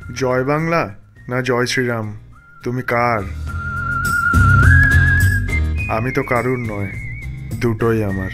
জয় বাংলা না জয় শ্রীরাম, তুমি কার? আমি তো কারুর নয়, দুটোই আমার।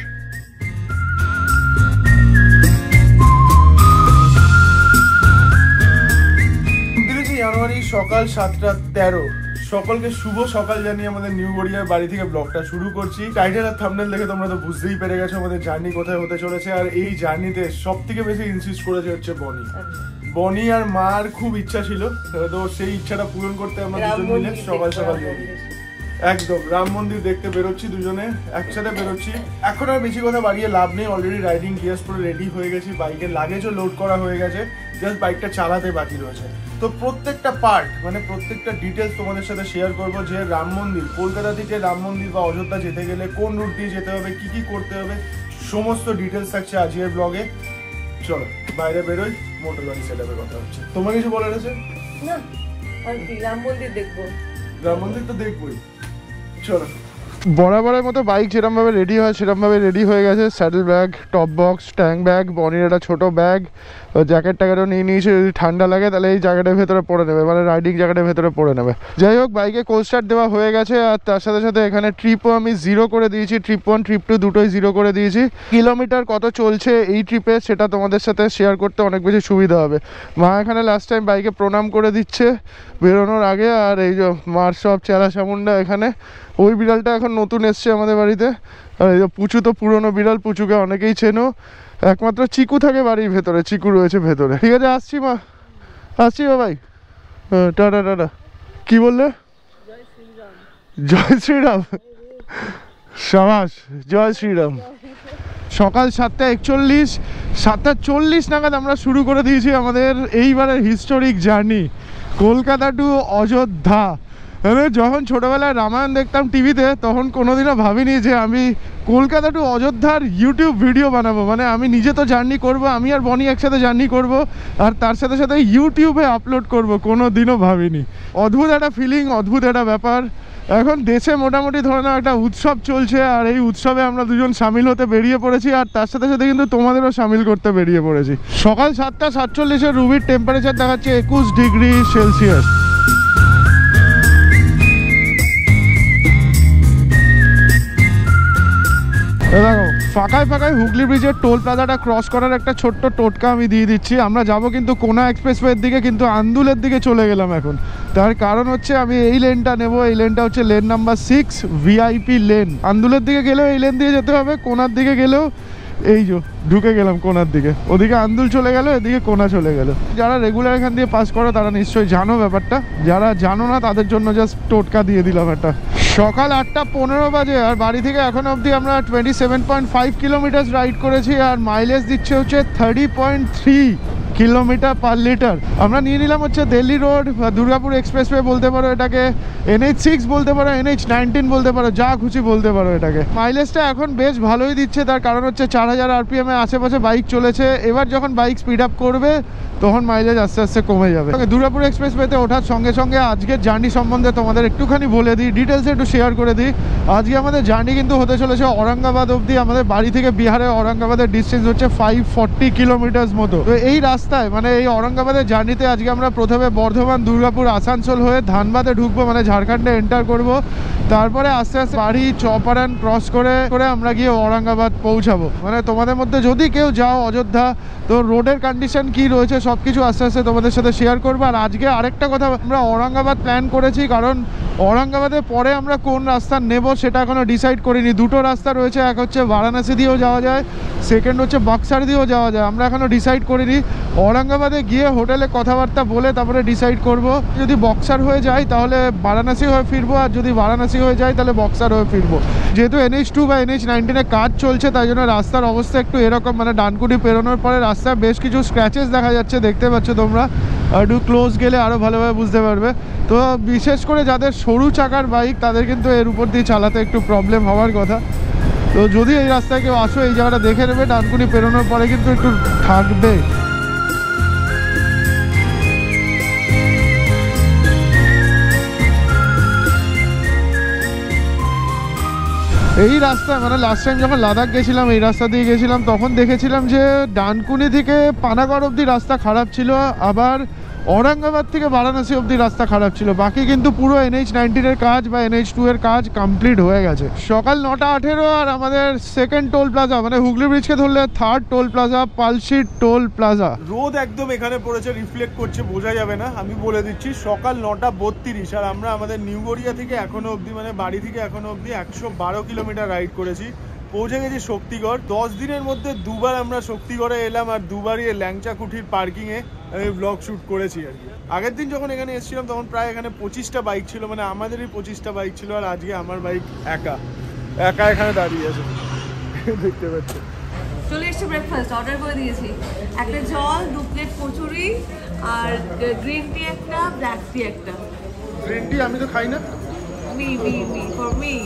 29 জানুয়ারি সকাল 7:13। সকলকে শুভ সকাল জানিয়ে আমাদের নিউ গড়িয়ার বাড়ি থেকে ব্লগটা শুরু করছি। টাইটেল আর থাম্বনেল দেখে তোমরা তো বুঝতেই পেরে গেছো আমাদের জার্নি কোথায় হতে চলেছে। আর এই জার্নিতে সব থেকে বেশি ইনসিস্ট করেছে হচ্ছে বনি আর মার খুব ইচ্ছা ছিল, তো সেই ইচ্ছাটা পূরণ করতে আমরা দুজন মিলে সকাল সকাল একদম রাম মন্দির দেখতে বেরোচ্ছি, দুজনে একসাথে বেরোচ্ছি। এখন আর বেশি কথা বাড়িয়ে লাভ নেই, অলরেডি রাইডিং গিয়ার্স পুরো রেডি হয়ে গেছি, বাইকের লাগেজও লোড করা হয়ে গেছে, জাস্ট বাইকটা চালাতে বাকি রয়েছে। তো প্রত্যেকটা পার্ট মানে প্রত্যেকটা ডিটেলস তোমাদের সাথে শেয়ার করবো, যে রাম মন্দির, কলকাতা থেকে রাম মন্দির বা অযোধ্যা যেতে গেলে কোন রুট দিয়ে যেতে হবে, কি কি করতে হবে, সমস্ত ডিটেলস থাকছে আজকের ব্লগে। চলো বাইরে বেরোই, মোটর গাড়ি সেটআপের কথা হচ্ছে। তোমার কিছু বলার আছে? না, আর কি রাম মন্দির দেখবো। রাম মন্দির তো দেখবোই, চলো। বরাবরের মতো বাইক যেরকমভাবে রেডি হয় সেরকমভাবে রেডি হয়ে গেছে। Saddle bag, top box, tank bag, বনির একটা ছোটো ব্যাগ, জ্যাকেট ট্যাকেটও নিয়ে নিয়েছে, যদি ঠান্ডা লাগে তাহলে এই জ্যাকেটের ভেতরে পরে নেবে, মানে রাইডিং জ্যাকেটের ভেতরে পরে নেবে। যাই হোক, বাইকে কোল্ড স্টার্ট দেওয়া হয়ে গেছে, আর তার সাথে সাথে এখানে ট্রিপও আমি 0 করে দিয়েছি। ট্রিপ 1 ট্রিপ 2 দুটোই 0 করে দিয়েছি। কিলোমিটার কত চলছে এই ট্রিপে সেটা তোমাদের সাথে শেয়ার করতে অনেক বেশি সুবিধা হবে। মা এখানে লাস্ট টাইম বাইকে প্রণাম করে দিচ্ছে বেরোনোর আগে, আর এই যে মার সব চেলা চামুন্ডা এখানে। ওই বিড়ালটা এখন নতুন এসছে আমাদের বাড়িতে, আর এই যে পুচু তো পুরনো বিড়াল, পুচুকে অনেকেই চেনো। একমাত্র চিকু থাকে বাড়ির ভেতরে, চিকু রয়েছে ভেতরে। ঠিক আছে, আসছি মা, আসছি ভাই, টাটা টাটা। কি বললে? জয় শ্রীরাম। সাবাস, জয় শ্রীরাম। সকাল 7:41, 7:40 নাগাদ আমরা শুরু করে দিয়েছি আমাদের এইবারের historic journey, Kolkata to Ayodhya. যখন ছোটোবেলায় রামায়ণ দেখতাম টিভিতে, তখন কোনোদিনও ভাবিনি যে আমি কলকাতা টু অযোধ্যার ইউটিউব ভিডিও বানাবো। মানে আমি নিজে তো জার্নি করব, আমি আর বনি একসাথে জার্নি করব, আর তার সাথে সাথে ইউটিউবে আপলোড করব, কোনো দিনও ভাবিনি। অদ্ভুত একটা ফিলিং, অদ্ভুত একটা ব্যাপার। এখন দেশে মোটামুটি ধরনের একটা উৎসব চলছে, আর এই উৎসবে আমরা দুজন সামিল হতে বেরিয়ে পড়েছি, আর তার সাথে সাথে কিন্তু তোমাদেরও সামিল করতে বেরিয়ে পড়েছি। সকাল 7:47 রুবির টেম্পারেচার দেখাচ্ছে 21 ডিগ্রি সেলসিয়াস। দেখো, ফাঁকায় ফাঁকায় হুগলি ব্রিজের টোল প্লাজাটা ক্রস করার একটা ছোট্ট টোটকা আমি দিয়ে দিচ্ছি। আমরা যাব কিন্তু কোনা এক্সপ্রেসওয়ের দিকে, কিন্তু আন্দুলের দিকে চলে গেলাম এখন। তার কারণ হচ্ছে আমি এই লেনটা নেব, এই লেনটা হচ্ছে লেন নাম্বার 6 ভিআইপি লেন। আন্দুলের দিকে গেলেও এই লেন দিয়ে যেতে হবে, কোনার দিকে গেলেও এই যে ঢুকে গেলাম কোনার দিকে, ওদিকে আন্দুল চলে গেল, এদিকে কোনা চলে গেল। যারা রেগুলার এখান দিয়ে পাস করো তারা নিশ্চয়ই জানো ব্যাপারটা, যারা জানো না তাদের জন্য জাস্ট টোটকা দিয়ে দিলাম একটা। সকাল 8:15 বাজে, আর বাড়ি থেকে এখন অবধি আমরা 27.5 কিলোমিটার রাইড করেছি, আর মাইলেজ দিচ্ছে হচ্ছে 30.3 কিলোমিটার পার লিটার। আমরা নিয়ে নিলাম হচ্ছে দিল্লি রোড বা দুর্গাপুর এক্সপ্রেসওয়ে বলতে পারো এটাকে, NH6 বলতে পারো, NH19 বলতে পারো, যা খুশি বলতে পারো এটাকে। মাইলেজটা এখন বেশ ভালোই দিচ্ছে, তার কারণ হচ্ছে 4000 RPM এর আশেপাশে বাইক চলেছে। এবার যখন বাইক স্পিড আপ করবে তখন মাইলেজ আস্তে আস্তে কমে যাবে। দুর্গাপুর এক্সপ্রেসওয়েতে ওঠার সঙ্গে সঙ্গে আজকের জার্নি সম্বন্ধে তোমাদের একটুখানি বলে দিই, ডিটেলসে একটু শেয়ার করে দিই। আজকে আমাদের জার্নি কিন্তু হতে চলেছে ঔরঙ্গাবাদ অবধি। আমাদের বাড়ি থেকে বিহারে ঔরঙ্গাবাদের ডিস্টেন্স হচ্ছে 540 কিলোমিটার মতো। তো এই রাস্তায় মানে এই ঔরঙ্গাবাদের জার্নিতে আজকে আমরা প্রথমে বর্ধমান, দুর্গাপুর, আসানসোল হয়ে ধানবাদে ঢুকবো, মানে ঝাড়খণ্ডে এন্টার করব। তারপরে আস্তে আস্তে বাড়ি চপারান ক্রস করে আমরা গিয়ে ঔরঙ্গাবাদ পৌঁছাবো। মানে তোমাদের মধ্যে যদি কেউ যাও অযোধ্যা, তো রোডের কন্ডিশন কি রয়েছে সব কিছু আস্তে আস্তে তোমাদের সাথে শেয়ার করবো। আর আজকে আরেকটা কথা, আমরা ঔরঙ্গাবাদ প্ল্যান করেছি, কারণ ঔরঙ্গাবাদের পরে আমরা কোন রাস্তা নেব সেটা এখনও ডিসাইড করিনি। দুটো রাস্তা রয়েছে, এক হচ্ছে বারাণসী দিয়েও যাওয়া যায়, সেকেন্ড হচ্ছে বক্সার দিয়েও যাওয়া যায়। আমরা এখনও ডিসাইড করিনি, ঔরঙ্গাবাদে গিয়ে হোটেলে কথাবার্তা বলে তারপরে ডিসাইড করব। যদি বক্সার হয়ে যায় তাহলে বারাণসী হয়ে ফিরবো, আর যদি বারাণসী হয়ে যায় তাহলে বক্সার হয়ে ফিরবো। যেহেতু NH2 বা NH19 কাজ চলছে, তাই জন্য রাস্তার অবস্থা একটু এরকম, মানে ডানকুনি পেরোনোর পরে রাস্তায় বেশ কিছু স্ক্র্যাচেস দেখা যাচ্ছে, দেখতে পাচ্ছ তোমরা। একটু ক্লোজ গেলে আরও ভালোভাবে বুঝতে পারবে। তো বিশেষ করে যাদের সরু চাকার বাইক তাদের কিন্তু এর উপর দিয়ে চালাতে একটু প্রবলেম হওয়ার কথা। তো যদি এই রাস্তায় কেউ আসো, এই জায়গাটা দেখে নেবে, ডানকুনি পেরোনোর পরে কিন্তু একটু থাকবে। এই রাস্তায় মানে লাস্ট টাইম যখন লাদাখ গেছিলাম এই রাস্তা দিয়ে গেছিলাম, তখন দেখেছিলাম যে ডানকুনি থেকে পানাগড় অবধি রাস্তা খারাপ ছিল, আবার औरंगाबाद থেকে বারাণসী অবধি রাস্তা খারাপ ছিল, বাকি কিন্তু পুরো NH-19 এর কাজ বা NH-2 এর কাজ কমপ্লিট হয়ে গেছে। সকাল 9:18 আর আমাদের সেকেন্ড টোল প্লাজা মানে হুগলি ব্রিজকে ধরলে third toll plaza Palshi toll plaza. রোদ একদম এখানে পড়েছে, রিফ্লেক্ট করছে, বোঝা যাবে না। আমি বলে দিচ্ছি সকাল 9:32 আর আমরা আমাদের নিউ গড়িয়া থেকে এখনো অবধি মানে বাড়ি থেকে এখনো অবধি 112 কিলোমিটার রাইড করেছি। পৌঁছে গেছি শক্তিগড়। 10 দিনের মধ্যে দুবার আমরা শক্তিগড়ে এলাম আর দুবারই ল্যাংচা কুঠির পার্কিংয়ে আমি ব্লগ শ্যুট করেছি আর কি। আগের দিন যখন এখানে এসেছিলাম তখন প্রায় এখানে 25টা বাইক ছিল, মানে আমাদেরই 25টা বাইক ছিল, আর আজকে আমার বাইক একা এখানে দাঁড়িয়ে আছে দেখতে পাচ্ছি। চলে এসছে ব্রেকফাস্ট অর্ডার করে দিয়েছি, একটা জল, 2 প্লেট কচুরি আর গ্রিন টি একটা, ব্ল্যাক টি একটা। গ্রিন টি আমি তো খাই না। Me for me.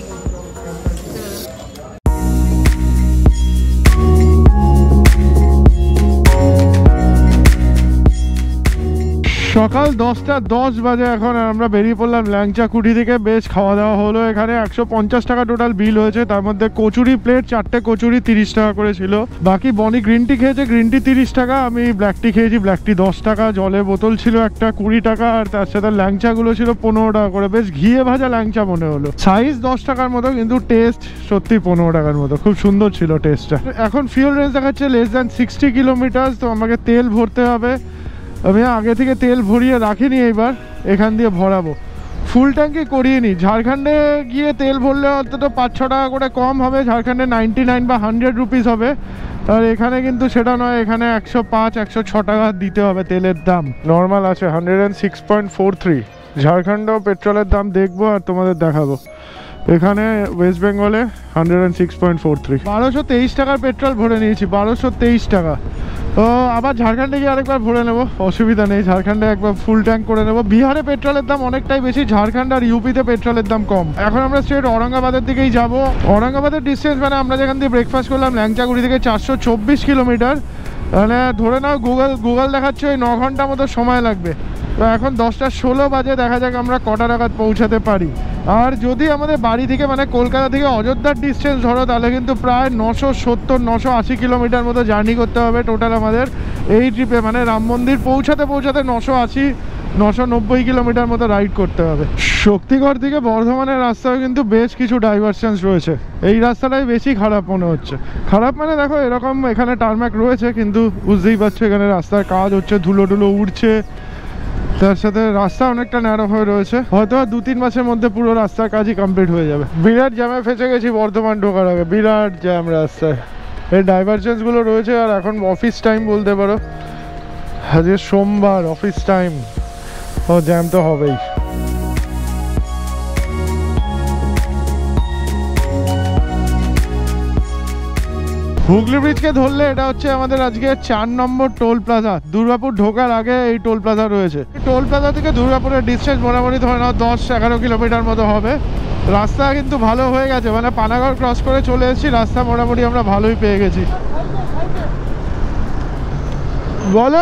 সকাল 10:10 বাজে এখন আমরা বেরিয়ে পড়লাম ল্যাংচা কুঠি থেকে। বেশ খাওয়া দাওয়া হলো এখানে। 150 টাকা টোটাল বিল হয়েছে, তার মধ্যে কচুরি প্লেট 4টে কচুরি 30 টাকা করে ছিল। বাকি বনি গ্রিন টি খেয়েছে, গ্রিন টি 30 টাকা, আমি ব্ল্যাক টি খেয়েছি, ব্ল্যাক টি 10 টাকা, জলের বোতল ছিল একটা 20 টাকা, আর তার সাথে ল্যাংচাগুলো ছিল 15 টাকা করে। বেশ ঘিয়ে ভাজা ল্যাংচা মনে হলো, সাইজ 10 টাকার মতো কিন্তু টেস্ট সত্যি 15 টাকার মতো, খুব সুন্দর ছিল টেস্টটা। এখন ফিউল রেঞ্জ দেখাচ্ছে লেস দ্যান 60 কিলোমিটার, তো আমাকে তেল ভরতে হবে। আমি আগে থেকে তেল ভরিয়ে রাখিনি, এইবার এখান দিয়ে ভরাবো। ফুল ট্যাঙ্কি করিয়ে নিই। ঝাড়খণ্ডে গিয়ে তেল ভরলে অন্তত 5-6 টাকা করে কম হবে, ঝাড়খণ্ডে 99 বা 100 রুপিস হবে, আর এখানে কিন্তু সেটা নয়, এখানে 105-106 টাকা দিতে হবে তেলের দাম। নর্মাল আছে 106.43। ঝাড়খণ্ডেও পেট্রোলের দাম দেখবো আর তোমাদের দেখাবো। এখানে ওয়েস্ট বেঙ্গলে 106.43। 1223 টাকার পেট্রোল ভরে নিয়েছি, 1223 টাকা। তো আবার ঝাড়খণ্ডে গিয়ে আরেকবার ভরে নেবো, অসুবিধা নেই। ঝাড়খণ্ডে একবার ফুল ট্যাঙ্ক করে নেবো। বিহারে পেট্রোলের দাম অনেকটাই বেশি, ঝাড়খণ্ড আর ইউপিতে পেট্রোলের দাম কম। এখন আমরা স্ট্রেট औरंगाबाদের দিকেই যাব। औरंगाबाদের ডিস্টেন্স মানে আমরা যেখান দিয়ে ব্রেকফাস্ট করলাম ল্যাংচাগুড়ি থেকে 424 কিলোমিটার, মানে ধরে নাও গুগল দেখাচ্ছে ওই 9 ঘন্টা মতো সময় লাগবে। তো এখন 10:16 বাজে, দেখা যাক আমরা কটা নাগাদ পৌঁছাতে পারি। আর যদি আমাদের বাড়ি থেকে মানে কলকাতা থেকে অযোধ্যার ডিস্টেন্স ধরো, তাহলে কিন্তু প্রায় 970-980 কিলোমিটার মতো জার্নি করতে হবে টোটাল আমাদের এই ট্রিপে। মানে রাম মন্দির পৌঁছাতে 980-990 কিলোমিটার মতো রাইড করতে হবে। শক্তিগড় থেকে বর্ধমানের রাস্তায় কিন্তু বেশ কিছু ডাইভারশনস রয়েছে, এই রাস্তাটাই বেশি খারাপ মনে হচ্ছে। খারাপ মানে দেখো এরকম এখানে টারম্যাক রয়েছে, কিন্তু বুঝতেই পারছো এখানে রাস্তার কাজ হচ্ছে, ধুলো উড়ছে, তার সাথে রাস্তা অনেকটা ন্যারো হয়ে রয়েছে। হয়তো 2-3 মাসের মধ্যে পুরো রাস্তার কাজই কমপ্লিট হয়ে যাবে। বিরাট জ্যামে ফেঁসে গেছি বর্ধমান ঢোকার আগে, বিরাট জ্যাম রাস্তায়। এই ডাইভারজেন্সগুলো রয়েছে, আর এখন অফিস টাইম বলতে পারো, আজকে সোমবার অফিস টাইম, ও জ্যাম তো হবেই। হুগলি ব্রিজকে ধরলে এটা হচ্ছে আমাদের আজকে 4 নম্বর টোল প্লাজা। দুর্গাপুর ঢোকার আগে এই টোল প্লাজা রয়েছে। টোল প্লাজা থেকে দুর্গাপুরের ডিস্টেন্স মোটামুটি ধরে নাও 10-11 কিলোমিটার মতো হবে। রাস্তা কিন্তু ভালো হয়ে গেছে, মানে পানাগড় ক্রস করে চলে এসেছি, রাস্তা মোটামুটি আমরা ভালোই পেয়ে গেছি। বলো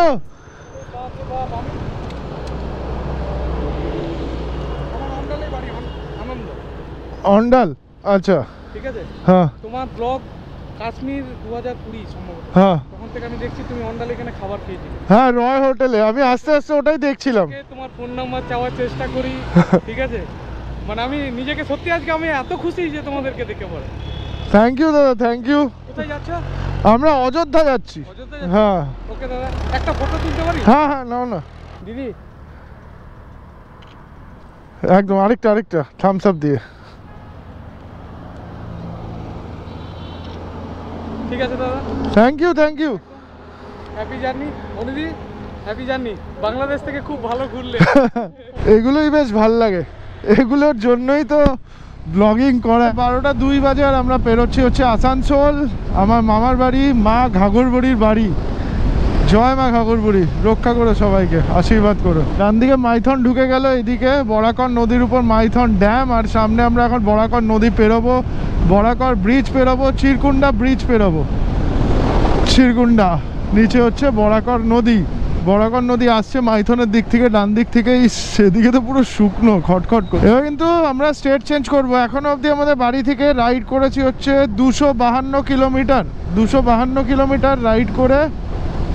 অন্ডাল, আচ্ছা ঠিক আছে। হ্যাঁ তোমার ব্লগ কাশ্মীর 2020 সম্ভবত, হ্যাঁ তখন থেকে আমি দেখছি তুমি অন্ডালে এখানে খাবার খেয়েছি। হ্যাঁ রয় হোটেলে, আমি আস্তে আস্তে ওটাই দেখছিলাম। তোমার ফোন নাম্বার চাওয়ার চেষ্টা করি, ঠিক আছে। মানে আমি নিজেকে সত্যি আজকে আমি এত খুশি যে তোমাদেরকে দেখে পড়ে। থ্যাংক ইউ দাদা, থ্যাংক ইউ। কোথায় যাচ্ছ? আমরা অযোধ্যা যাচ্ছি। অযোধ্যা যাচ্ছ? হ্যাঁ ওকে দাদা, একটা ফটো তুলতে পারি? হ্যাঁ হ্যাঁ, নাও না দিদি। একদম, আরেকটা থামস আপ দিয়ে। ঠিক আছে দাদা, থ্যাংক ইউ হ্যাপি জার্নি। অনুদি হ্যাপি জার্নি, বাংলাদেশ থেকে খুব ভালো ঘুরলে। এগুলোই বেশ ভাল লাগে, এগুলোর জন্যই তো ব্লগিং করা। 12:02 বাজে আর আমরা পেরোচ্ছি হচ্ছে আসানসোল, আমার মামার বাড়ি, মা ঘাগরবড়ির বাড়ি। জয় মা ঘাগরবড়ি, রক্ষা করো সবাইকে, আশীর্বাদ করো। ডান দিকে মাইথন ঢুকে গেল, এদিকে বরাকর নদীর উপর মাইথন ড্যাম, আর সামনে আমরা এখন বরাকর নদী পেরোবো, বরাকর ব্রিজ পেরোবো, চিরকুন্ডা ব্রিজ পেরোবো। চিরকুন্ডা নিচে হচ্ছে বরাকর নদী। বরাকর নদী আসছে মাইথনের দিক থেকে, ডান দিক থেকে। সেদিকে তো পুরো শুকনো, খটখট করে। এবার কিন্তু আমরা স্টেট চেঞ্জ করবো। এখনো অবধি আমাদের বাড়ি থেকে রাইড করেছি হচ্ছে 252 কিলোমিটার। 252 কিলোমিটার রাইড করে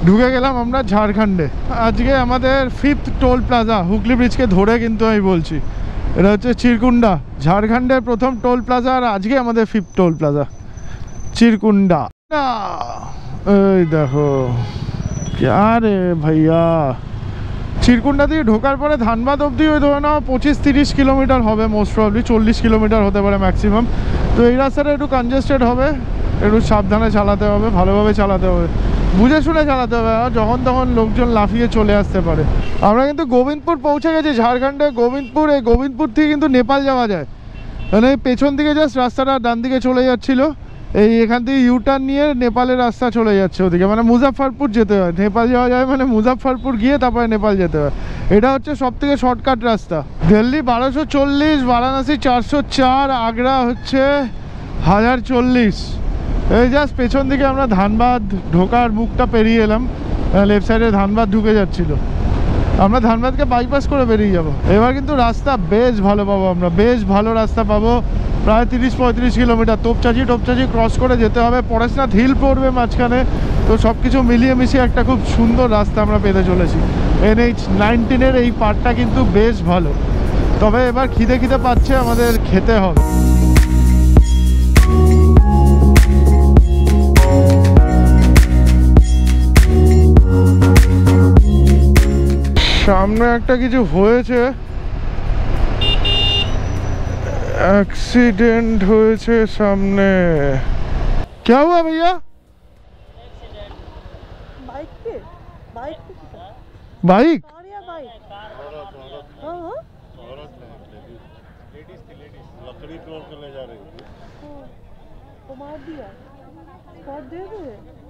ঢুকে গেলাম আমরা ঝাড়খণ্ডে। আজকে আমাদের 5th টোল প্লাজা, হুগলি ব্রিজকে ধরে কিন্তু আমি বলছি। এটা হচ্ছে চিরকুন্ডা, ঝাড়খণ্ডের প্রথম টোল প্লাজা, আর আজকে আমাদের 5th টোল প্লাজা চিরকুন্ডা। এই দেখো আরে ভাইয়া, চিরকুন্ডা দিয়ে ঢোকার পরে ধানবাদ অবধি ওই ধরে নাও 25-30 কিলোমিটার হবে, মোস্ট প্রবলি 40 কিলোমিটার হতে পারে ম্যাক্সিমাম। তো এই রাস্তাটা একটু কনজেস্টেড হবে, একটু সাবধানে চালাতে হবে, ভালোভাবে চালাতে হবে, বুঝে শুনে চালাতে হবে, আর যখন তখন লোকজন লাফিয়ে চলে আসতে পারে। আমরা কিন্তু গোবিন্দপুর পৌঁছে গেছি, ঝাড়খণ্ডে গোবিন্দপুর। এই গোবিন্দপুর থেকে কিন্তু নেপাল যাওয়া যায়, মানে পেছন দিকে জাস্ট রাস্তাটা ডান দিকে চলে যাচ্ছিলো, এই এখান থেকে ইউটার্ন নিয়ে নেপালের রাস্তা চলে যাচ্ছে ওদিকে, মানে মুজাফফরপুর যেতে হয়। নেপাল যাওয়া যায় মানে মুজাফফরপুর গিয়ে তারপরে নেপাল যেতে হয়। এটা হচ্ছে সব থেকে শর্টকাট রাস্তা। দিল্লি 1240, বারাণসী 404, আগ্রা হচ্ছে 1040। এই জাস্ট পেছন দিকে আমরা ধানবাদ ঢোকার মুখটা পেরিয়ে এলাম, লেফট সাইডে ধানবাদ ঢুকে যাচ্ছিলো, আমরা ধানবাদকে বাইপাস করে বেরিয়ে যাব। এবার কিন্তু রাস্তা বেশ ভালো পাবো, আমরা বেশ ভালো রাস্তা পাবো, প্রায় 30-35 কিলোমিটার। তোপচাঁচি ক্রস করে যেতে হবে, পরেশনাথ হিল পড়বে মাঝখানে। তো সব কিছু মিলিয়ে মিশিয়ে একটা খুব সুন্দর রাস্তা আমরা পেতে চলেছি। NH-19 এই পার্টটা কিন্তু বেশ ভালো, তবে এবার খিদে পাচ্ছে, আমাদের খেতে হবে। সামনে একটা কিছু হয়েছে, एक्सीडेंट হয়েছে সামনে। क्या हुआ भैया? बाइक लकड़ी तोड़ के ले जा रही थी, तो मार दिया, स्पॉट दे दे।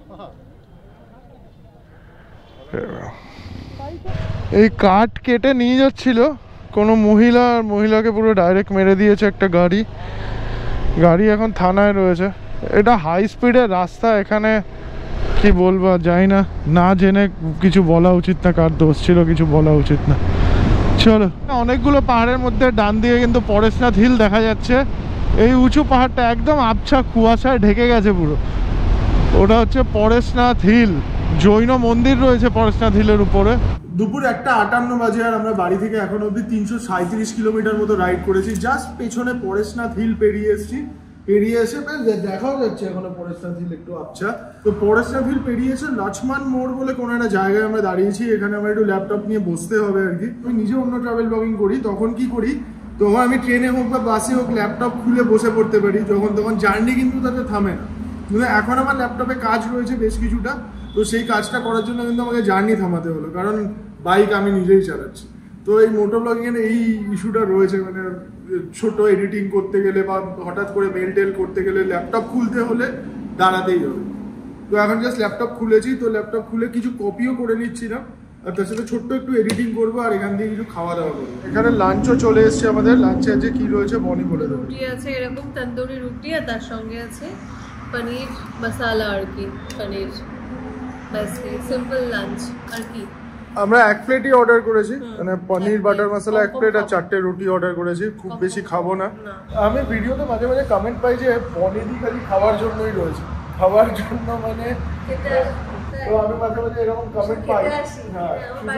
এই কাঠ কেটে নিয়ে যাচ্ছিল কোনো মহিলাকে পুরো ডাইরেক্ট মেরে দিয়েছে একটা গাড়ি এখন থানায় রয়েছে। এটা হাই স্পিডের রাস্তা, এখানে কি বলবো জানি না, না জেনে কিছু বলা উচিত না, কার দোষ ছিল কিছু বলা উচিত না। চলো, অনেকগুলো পাহাড়ের মধ্যে ডান দিকে কিন্তু পরেশনাথ হিল দেখা যাচ্ছে। এই উঁচু পাহাড়টা একদম আবছা কুয়াশায় ঢেকে গেছে পুরো, ওটা হচ্ছে পরেশনাথ হিল। জৈন মন্দির রয়েছে পরেশনাথ হিলের উপরে। দুপুর 1:58 বাজে, আর আমরা বাড়ি থেকে এখন অব্দি 337 কিলোমিটার মতো রাইড করেছি। জাস্ট পেছনে পরেশনাথ হিল পেরিয়ে এসে দেখাও যাচ্ছে এখনো পরেশনাথ হিল একটু আবছা। তো পরেশনাথ হিল পেরিয়ে এসে লক্ষ্মণ মোড় বলে কোনো একটা জায়গায় আমরা দাঁড়িয়েছি। এখানে আমার একটু ল্যাপটপ নিয়ে বসতে হবে আর কি। আমি নিজে অন্য ট্রাভেল ব্লগিং করি, তখন কি করি, তখন আমি ট্রেনে হোক বা বাসে হোক ল্যাপটপ খুলে বসে পড়তে পারি, যখন তখন জার্নি কিন্তু তাতে থামে না। কিন্তু এখন আমার ল্যাপটপে কাজ রয়েছে বেশ কিছুটা, তো সেই কাজটা করার জন্য কিন্তু আমাকে জার্নি থামাতে হলো, কারণ বাইক আমি নিজেই চালাচ্ছি। তো এই মোটো ব্লগিংয়ের এই ইস্যুটা রয়েছে, মানে ছোট এডিটিং করতে গেলে বা হঠাৎ করে মেল টেল করতে গেলে ল্যাপটপ খুলতে হলে দাঁড়াতেই হবে। তো এখন জাস্ট ল্যাপটপ খুলেছি, তো ল্যাপটপ খুলে কিছু কপিও করে নিচ্ছি না, আর তার সাথে ছোট্ট একটু এডিটিং করবো, আর এখান থেকে কিছু খাওয়া দাওয়া করবো। এখানে লাঞ্চও চলে এসছে আমাদের। লাঞ্চে আজকে কি রয়েছে বনি বলে দেবো। রুটি আছে এরকম তন্দুরি রুটি, আর তার সঙ্গে আছে পনির মশালা আর কি, পনির, ব্যাস সিম্পল লাঞ্চ আর কি। আমরা 1 প্লেটই অর্ডার করেছি, মানে পনির বাটার মশলা 1 প্লেট আর 4টে রুটি অর্ডার করেছি। খুব বেশি খাবো না। আমি ভিডিওতে মাঝে মাঝে কমেন্ট পাই যে পনিরই খালি খাওয়ার জন্যই রয়েছে, খাওয়ার জন্য মানে, তো আমি মাঝে মাঝে এরকম কমেন্ট পাই। হ্যাঁ,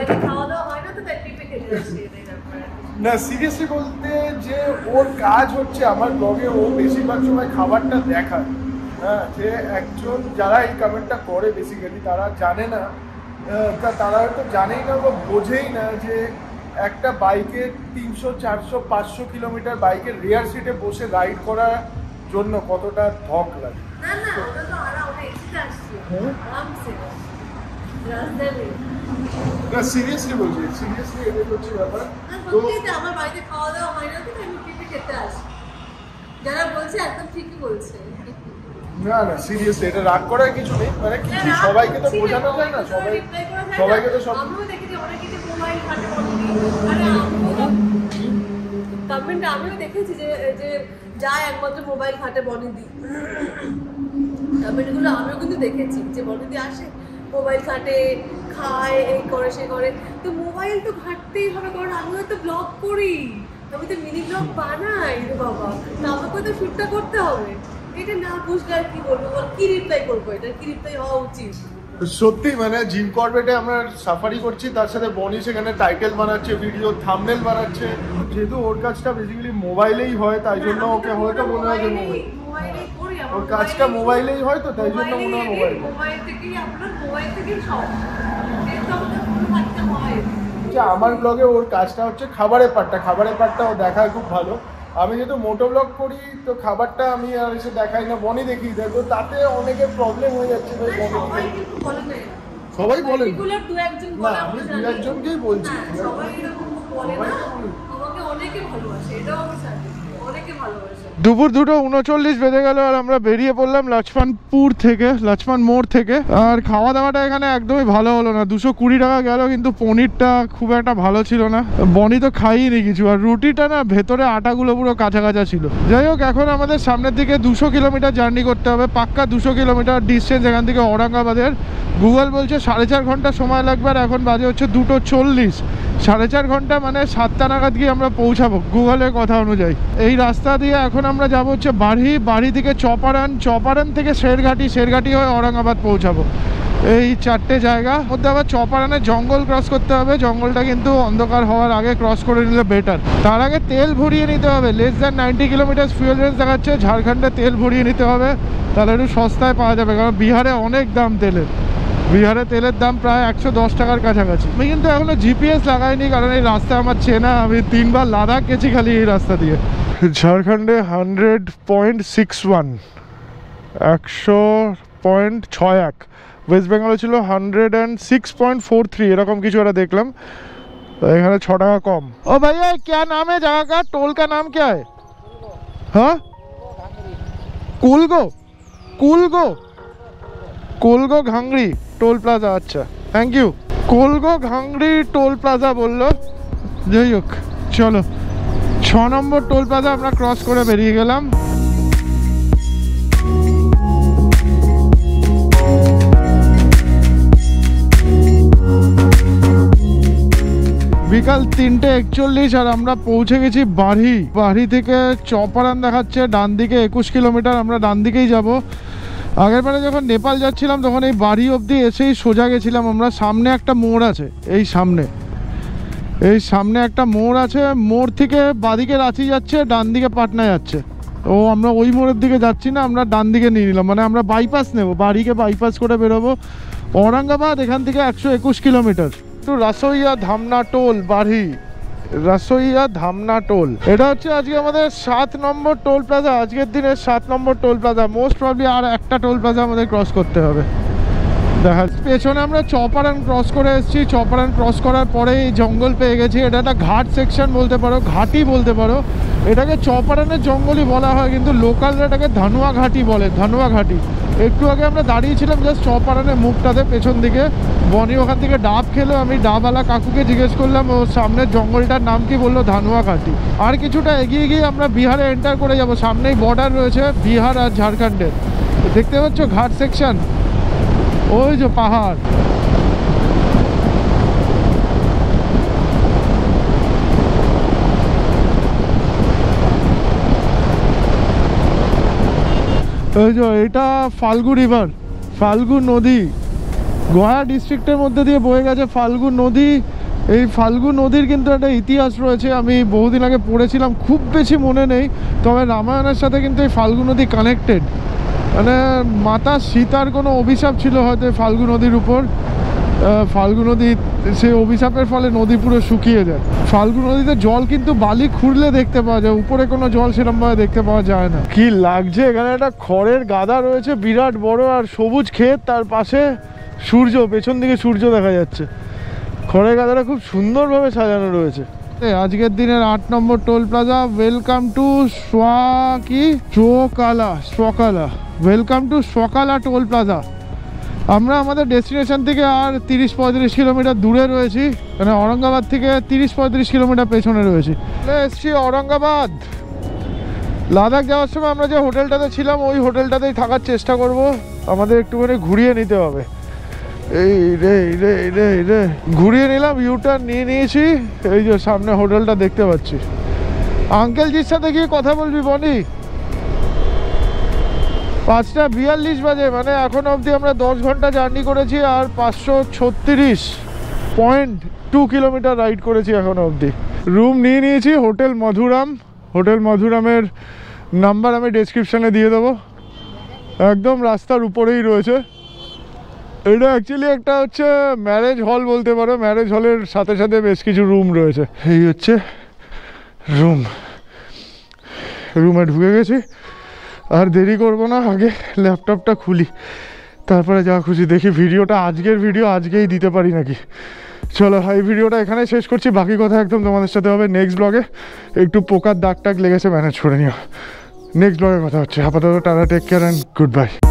না সিরিয়াসলি বলতে যে ওর কাজ হচ্ছে আমার ব্লগে ও বেশিরভাগ সময় খাবারটা দেখায়। হ্যাঁ, যে একজন যারা এই কমেন্টটা করে বেসিক্যালি তারা জানে না, তারা হয়তো জানেই না বা বোঝেই না যে একটা বাইকে 300, 400, 500 কিলোমিটার বাইকের রিয়ার সিটে বসে রাইড করার জন্য কতটা ধক লাগে। না সিরিয়াসলি বলছি, সিরিয়াসলি এটা হচ্ছে ব্যাপার। তো আমার বাড়িতে খাওয়া দাওয়া হয় না, কিন্তু আমি টিপে খেতে আসি, যারা বলছে একদম ঠিকই বলছে। না না সিরিয়াসলি এটা রাগ করার কিছু নেই, মানে কি সবাইকে তো বোঝানো যায় না, সবাইকে তো সব। আমিও দেখেছি অনেকে যে মোবাইল ঘাটে কমেন্ট, আমিও দেখেছি যে যায় একমাত্র মোবাইল ঘাটে বনিদি, কমেন্টগুলো আমিও কিন্তু দেখেছি যে বনিদি আসে মোবাইল ঘাটে, খায়, এই করে সে করে। তো মোবাইল তো ঘাটতেই হবে, কারণ আমিও তো ব্লগ করি, আমি তো মিনি ব্লগ বানাই রে বাবা, তো আমাকে তো শ্যুটটা করতে হবে। এটা না বুঝলে আর কি বলবো বল, কি রিপ্লাই করবো, এটা কি রিপ্লাই হওয়া উচিত? সত্যি মানে জিম করবেটে আমরা সাফারি করছি, তার সাথে বনি সেখানে টাইটেল বানাচ্ছে, ভিডিও থাম্বনেল বানাচ্ছে। যেহেতু ওর কাজটা বেসিক্যালি মোবাইলেই হয়, তাই জন্য ওকে হয়তো মনে হয় যে মোবাইলেই করি, ওর কাজটা মোবাইলেই হয়, তো তাই জন্য মনে হয় মোবাইল থেকেই আপনার মোবাইল থেকেই সব যেহেতু আমাদের ফোন থাকতে হয়। আমার ব্লগে ওর কাজটা হচ্ছে খাবারের পার্টটা ও দেখায় খুব ভালো। আমি যেহেতু মোটো ব্লগ করি, তো খাবারটা আমি আর এসে দেখাই না, বনি দেখিয়ে দেয়, তো তাতে অনেকের প্রবলেম হয়ে যাচ্ছে। সবাই বলেন না, আমি দু একজনকেই বলছি। সবাই এরকম বলে না, আমাকে অনেকে ভালোবাসে, এটাও আমি জানি, অনেকে ভালোবাসে। দুপুর 2:39 বেজে গেল আর আমরা বেরিয়ে পড়লাম লক্ষ্মণ মোড় থেকে। আর খাওয়া দাওয়াটা এখানে একদমই ভালো হলো না। 220 টাকা গেল, কিন্তু পনিরটা খুব একটা ভালো ছিল না। বনি তো খাইনি কিছু, আর রুটিটা না ভেতরে আটাগুলো পুরো কাঁচা কাঁচা ছিল। যাই হোক, এখন আমাদের সামনের দিকে 200 কিলোমিটার জার্নি করতে হবে, পাক্কা 200 কিলোমিটার ডিস্টেন্স এখান থেকে ঔরঙ্গাবাদের। গুগল বলছে 4.5 ঘন্টা সময় লাগবে, আর এখন বাজে হচ্ছে 2:40। 4.5 ঘন্টা মানে 7টা নাগাদ গিয়ে আমরা পৌঁছাবো গুগলের কথা অনুযায়ী। এই রাস্তা দিয়ে এখন আমরা যাবো হচ্ছে বাড়ি থেকে চপারান থেকে শেরঘাটি হয়ে ঔরঙ্গাবাদ পৌঁছাবো। এই 4টে জায়গা মধ্যে আবার চপারানের জঙ্গল ক্রস করতে হবে। জঙ্গলটা কিন্তু অন্ধকার হওয়ার আগে ক্রস করে নিলে বেটার। তার আগে তেল ভরিয়ে নিতে হবে। Less than 90 kilometre fuel range দেখাচ্ছে। ঝাড়খণ্ডে তেল ভরিয়ে নিতে হবে, তাহলে একটু সস্তায় পাওয়া যাবে, কারণ বিহারে অনেক দাম তেলের। বিহারে তেলের দাম প্রায় 110 টাকার কাছাকাছি। আমি কিন্তু এখনো জিপিএস লাগাইনি, কারণ এই রাস্তা আমার চেনা। আমি 3 বার লাদাখ গেছি খালি এই রাস্তা দিয়ে। ঝাড়খণ্ডে 100.61, 100.61। ওয়েস্ট বেঙ্গলে ছিল 106.43, এরকম কিছু একটা দেখলাম। এখানে 6 টাকা কম। ও ভাইয়া, क्या नाम है जगह का? टोल का नाम क्या है? हाँ, কুলগো ঘাংরি টোল প্লাজা। আচ্ছা, থ্যাংক ইউ। কুলগো ঘাংরি টোল প্লাজা বললো। যাই হোক, চলো 6 নম্বর টোল প্লাজা আমরা ক্রস করে বেরিয়ে গেলাম। বিকাল 3:41 আর আমরা পৌঁছে গেছি বাড়ি থেকে চপারান দেখাচ্ছে ডান দিকে 21 কিলোমিটার। আমরা ডান দিকেই যাব। আগের বারে যখন নেপাল যাচ্ছিলাম তখন এই বাড়ি অবধি এসেই সোজা গেছিলাম আমরা। সামনে একটা মোড় আছে, এই সামনে একটা মোড় আছে। মোড় থেকে বাদিকে রাঁচি যাচ্ছে, ডান দিকে পাটনা যাচ্ছে। তো আমরা ওই মোড়ের দিকে যাচ্ছি না, আমরা ডান দিকে নিয়ে নিলাম, মানে আমরা বাইপাস নেব, বাড়িকে বাইপাস করে বেরোবো। ঔরঙ্গাবাদ এখান থেকে 121 কিলোমিটার। তো রাসোইয়া ধামনা টোল এটা হচ্ছে আজকে আমাদের 7 নম্বর টোল প্লাজা। আজকের দিনের 7 নম্বর টোল প্লাজা। মোস্ট প্রবলি আর একটা টোল প্লাজা আমাদের ক্রস করতে হবে। দেখা পেছনে আমরা চপারান ক্রস করে এসেছি। চপারান ক্রস করার পরে এই জঙ্গল পেয়ে গেছি। এটা একটা ঘাট সেকশন বলতে পারো, ঘাটি বলতে পারো। এটাকে চপারানের জঙ্গলই বলা হয়, কিন্তু লোকালরা এটাকে ধানুয়া ঘাটি বলে, ধানুয়া ঘাটি। একটু আগে আমরা দাঁড়িয়েছিলাম জাস্ট চপারানের মুখটাতে পেছন দিকে। বনি ওখান থেকে ডাব খেলো। আমি ডাবওয়ালা কাকুকে জিজ্ঞেস করলাম ও সামনের জঙ্গলটার নাম কি, বললো ধানুয়া ঘাটি। আর কিছুটা এগিয়ে গিয়ে আমরা বিহারে এন্টার করে যাব। সামনেই বর্ডার রয়েছে বিহার আর ঝাড়খণ্ডের। দেখতে পাচ্ছ ঘাট সেকশন, ওই যে পাহাড়। ওই যে এটা ফাল্গু রিভার, ফাল্গু নদী গয়া ডিস্ট্রিক্টের মধ্যে দিয়ে বয়ে গেছে ফাল্গু নদী। এই ফাল্গু নদীর কিন্তু একটা ইতিহাস রয়েছে। আমি বহুদিন আগে পড়েছিলাম, খুব বেশি মনে নেই, তবে রামায়ণের সাথে কিন্তু এই ফাল্গু নদী কানেক্টেড। মানে মাতা সীতার কোনো অভিশাপ ছিল হয়তো ফাল্গু নদীর উপর। ফাল্গু নদী, সেই অভিশাপের ফলে নদী পুরো শুকিয়ে যায়। ফাল্গু নদীতে জল কিন্তু বালি খুঁড়লে দেখতে পাওয়া যায়, উপরে কোনো জল সেরকমভাবে দেখতে পাওয়া যায় না। কি লাগছে, এখানে একটা খড়ের গাদা রয়েছে বিরাট বড়, আর সবুজ ক্ষেত, তার পাশে সূর্য, পেছন দিকে সূর্য দেখা যাচ্ছে। খড়ের গাদাটা খুব সুন্দরভাবে সাজানো রয়েছে। আজকের দিনের 8 নম্বর toll plaza. Welcome to welcome to Sakala toll plaza. আমরা আমাদের ডেস্টিনেশন থেকে আর 30-35 কিলোমিটার দূরে রয়েছি, মানে ঔরঙ্গাবাদ থেকে 30-35 কিলোমিটার পেছনে রয়েছি। এসছি ঔরঙ্গাবাদ। লাদাখ যাওয়ার সময় আমরা যে হোটেলটাতে ছিলাম ওই হোটেলটাতেই থাকার চেষ্টা করব। আমাদের একটুখানি ঘুরিয়ে নিতে হবে। এই রে ঘুরিয়ে নিলাম, ইউটার্ন নিয়ে নিয়েছি। এই যে সামনে হোটেলটা দেখতে পাচ্ছি। আঙ্কেলজির সাথে গিয়ে কথা বলবি বনি? 5:42 বাজে, মানে এখন অবধি আমরা 10 ঘন্টা জার্নি করেছি আর 536.2 কিলোমিটার রাইড করেছি এখন অবধি। রুম নিয়ে নিয়েছি হোটেল মধুরাম। হোটেল মধুরামের নাম্বার আমি ডেসক্রিপশানে দিয়ে দেবো, একদম রাস্তার উপরেই রয়েছে। এটা অ্যাকচুয়ালি একটা হচ্ছে ম্যারেজ হল বলতে পারো, ম্যারেজ হলের সাথে সাথে বেশ কিছু রুম রয়েছে। এই হচ্ছে রুম, রুমে ঢুকে গেছি। আর দেরি করবো না, আগে ল্যাপটপটা খুলি, তারপরে যা খুশি দেখি। ভিডিওটা আজকের ভিডিও আজকেই দিতে পারি নাকি। চলো এই ভিডিওটা এখানে শেষ করছি, বাকি কথা একদম তোমাদের সাথে হবে নেক্সট ব্লগে। একটু পোকার দাগ টাগ লেগেছে, ম্যানেজ করে নিও। নেক্সট ব্লগে কথা হচ্ছে। আপাতত tata, take care and good by.